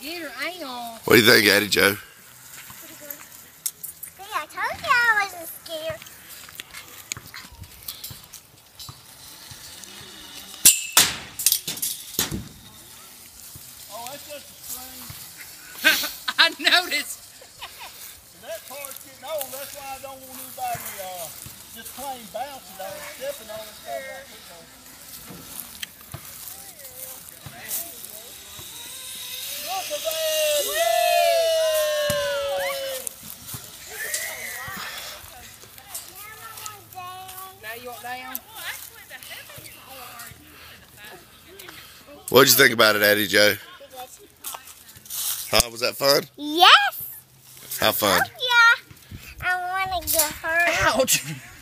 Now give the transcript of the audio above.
Get her out. What do you think, Addi Joe? See, I told you I wasn't scared. Oh, that's just a string. I noticed. That part's getting old. That's why I don't want anybody just plain bouncing on it, stepping on it, stuff like this. Look at that! Now you want down? What'd you think about it, Addi Joe? Huh? Was that fun? Yes. How fun? Oh, yeah. I want to get hurt. Ouch!